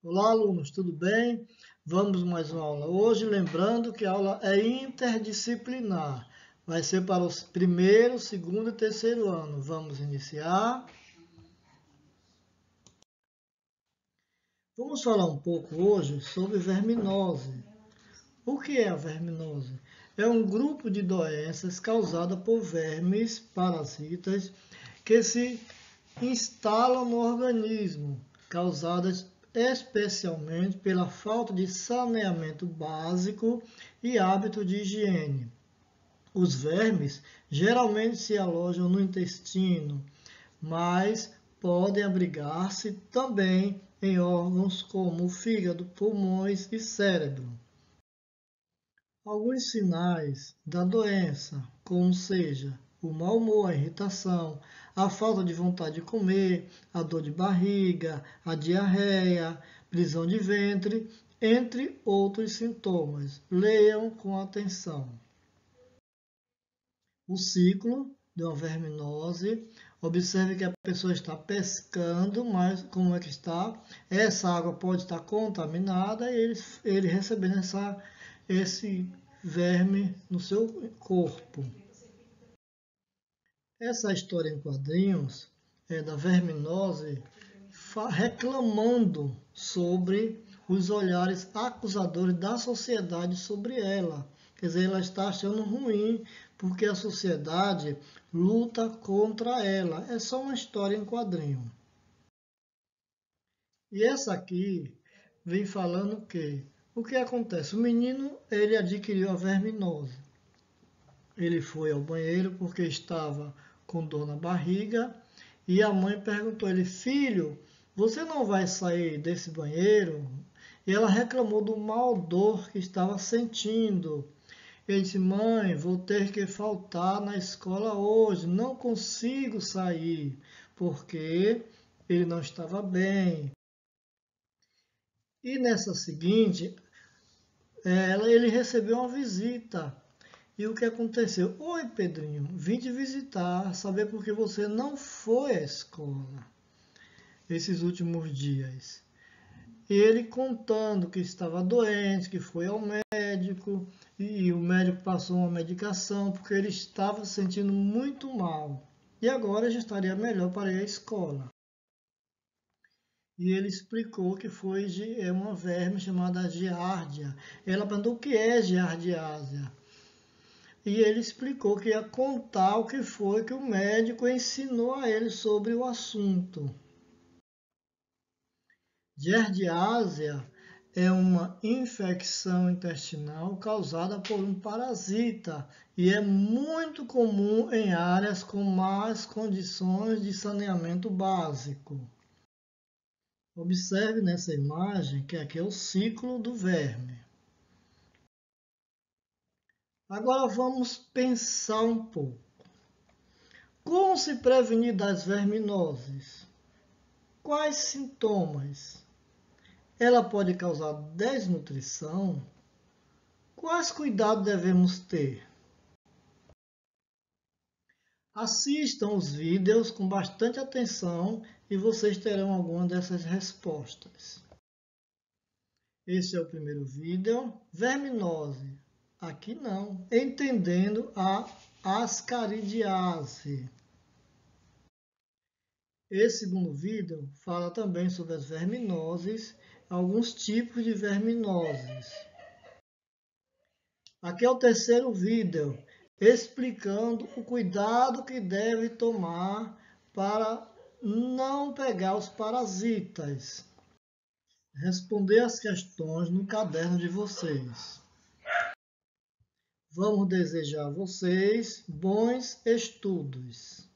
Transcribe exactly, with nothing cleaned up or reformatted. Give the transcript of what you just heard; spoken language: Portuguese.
Olá, alunos, tudo bem? Vamos mais uma aula hoje, lembrando que a aula é interdisciplinar. Vai ser para o primeiro, segundo e terceiro ano. Vamos iniciar. Vamos falar um pouco hoje sobre verminose. O que é a verminose? É um grupo de doenças causada por vermes parasitas que se instalam no organismo, causadas especialmente pela falta de saneamento básico e hábito de higiene. Os vermes geralmente se alojam no intestino, mas podem abrigar-se também em órgãos como o fígado, pulmões e cérebro. Alguns sinais da doença, como seja o mau humor, a irritação, a falta de vontade de comer, a dor de barriga, a diarreia, prisão de ventre, entre outros sintomas. Leiam com atenção. O ciclo de uma verminose. Observe que a pessoa está pescando, mas como é que está? Essa água pode estar contaminada e ele, ele recebendo essa, esse verme no seu corpo. Essa história em quadrinhos é da verminose reclamando sobre os olhares acusadores da sociedade sobre ela. Quer dizer, ela está achando ruim porque a sociedade luta contra ela. É só uma história em quadrinho. E essa aqui vem falando que o que acontece? O menino ele adquiriu a verminose. Ele foi ao banheiro porque estava com dor na barriga e a mãe perguntou a ele: filho, você não vai sair desse banheiro? E ela reclamou do mau odor que estava sentindo. Ele disse: mãe, vou ter que faltar na escola hoje, não consigo sair, porque ele não estava bem. E nessa seguinte, ela, ele recebeu uma visita. E o que aconteceu? Oi, Pedrinho, vim te visitar, saber por que você não foi à escola esses últimos dias. Ele contando que estava doente, que foi ao médico, e o médico passou uma medicação, porque ele estava se sentindo muito mal. E agora já estaria melhor para ir à escola. E ele explicou que foi é uma verme chamada giardia. Ela perguntou o que é giardiásia. E ele explicou que ia contar o que foi que o médico ensinou a ele sobre o assunto. Giardiásia é uma infecção intestinal causada por um parasita e é muito comum em áreas com más condições de saneamento básico. Observe nessa imagem que aqui é o ciclo do verme. Agora vamos pensar um pouco. Como se prevenir das verminoses? Quais sintomas? Ela pode causar desnutrição? Quais cuidados devemos ter? Assistam os vídeos com bastante atenção e vocês terão alguma dessas respostas. Esse é o primeiro vídeo. Verminose. Aqui não. Entendendo a ascaridiase. Esse segundo vídeo fala também sobre as verminoses, alguns tipos de verminoses. Aqui é o terceiro vídeo, explicando o cuidado que deve tomar para não pegar os parasitas. Responder as questões no caderno de vocês. Vamos desejar a vocês bons estudos.